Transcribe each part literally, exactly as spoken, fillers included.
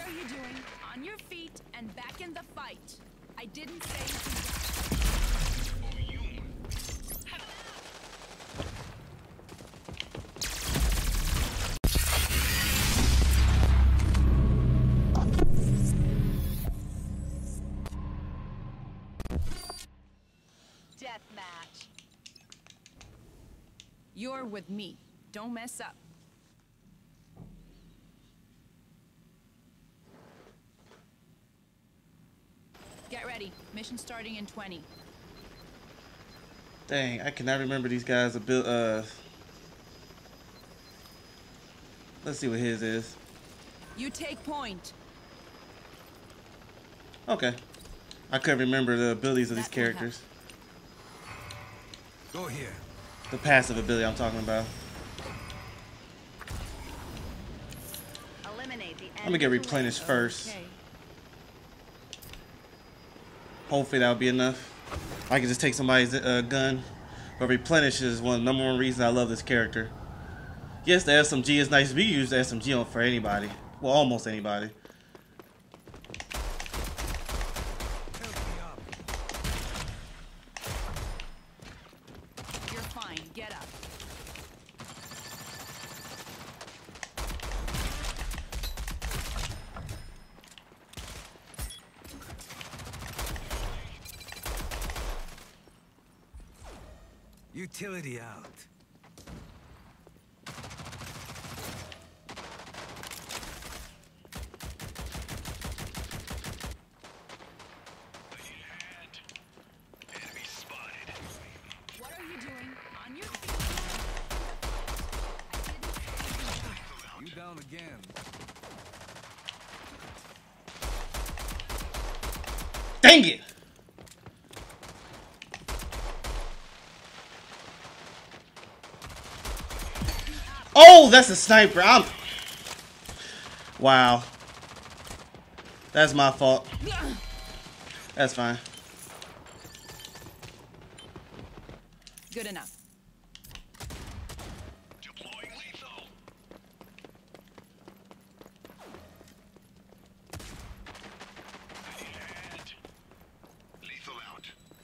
are you doing? On your feet and back in the fight. I didn't say you can. Death match. You're with me. Don't mess up. Get ready. Mission starting in twenty. Dang, I cannot remember these guys' abil- uh Let's see what his is. You take point. Okay. I couldn't remember the abilities of these characters. Go here. The passive ability I'm talking about. Eliminate the Let me get replenished first. Okay. Hopefully that'll be enough. I can just take somebody's uh, gun. But replenish is one of the number one reasons I love this character. Yes, the S M G is nice. We use the S M G on for anybody. Well, almost anybody. You're fine. Get up. Utility out. What are you doing? On your feet. You down again. Dang it! Oh, that's a sniper. I'm... Wow. That's my fault. That's fine. Good enough. Deploying lethal. Lethal out.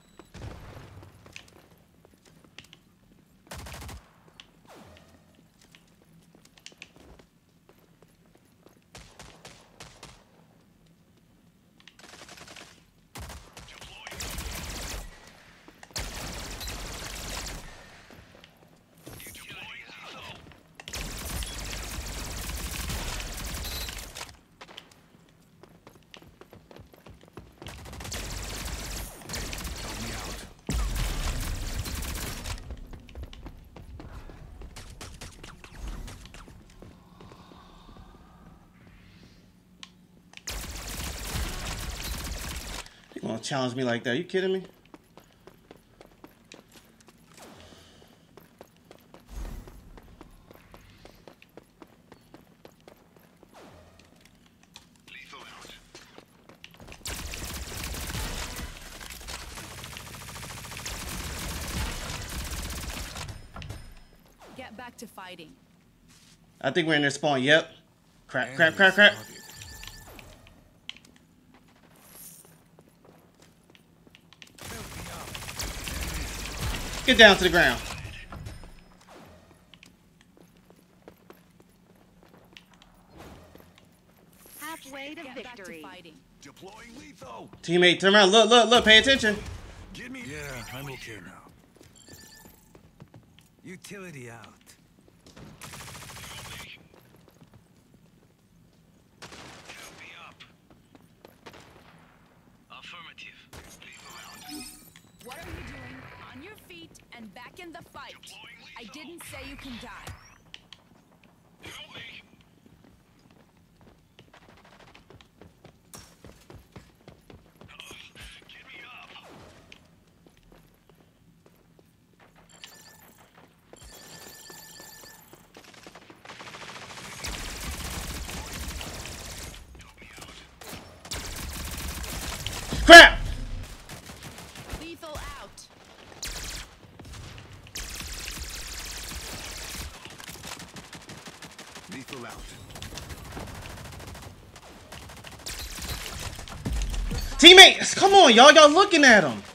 You gonna challenge me like that? You kidding me? Lethal out. Get back to fighting. I think we're in their spawn. Yep. Crap, crap, crap, crap. Get down to the ground. Halfway to Get back to victory. fighting. Deploying lethal. Teammate, turn around. Look, look, look. Pay attention. Give me. Yeah, I'm okay now. Utility out. Help me up. Affirmative. Lethal out. What are you doing? On your feet and back in the fight. I didn't say you can die. Help me. Get me up. Crap! Lethal out. Lethal out. Teammates, come on, y'all. Y'all looking at him.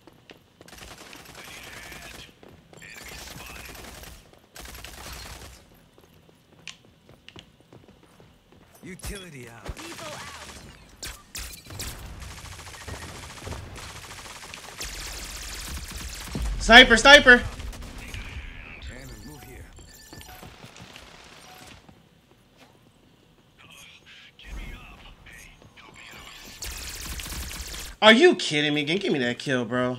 Utility out. Lethal out. Sniper, sniper. Hammond, move here. Get me up. Hey, help me out. Are you kidding me? Give me that kill, bro.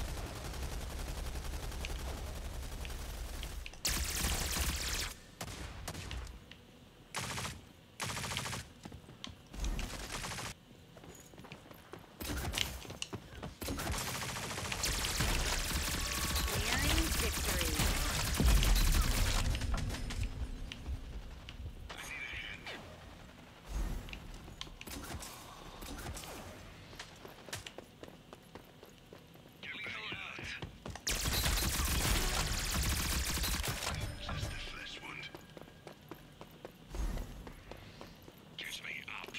Nearing victory. Get me out. Just a flesh wound. Get me up.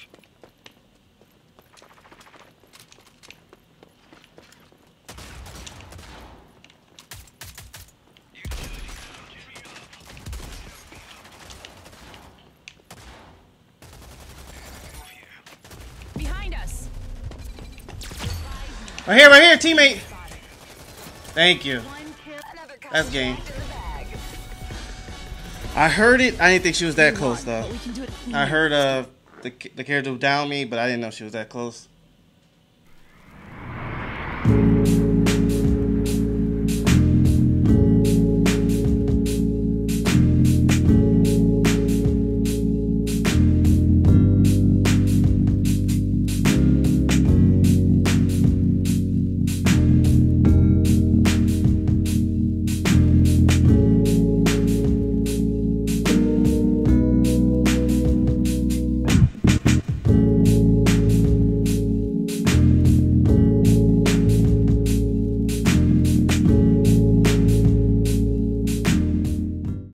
Utility out. Get me up. Move here. Behind us. Right here, right here, teammate. Thank you. One kill. Another That's game. back to the bag. I heard it. I didn't think she was that close One, though. but we can do it I heard uh the the character down me, but I didn't know she was that close.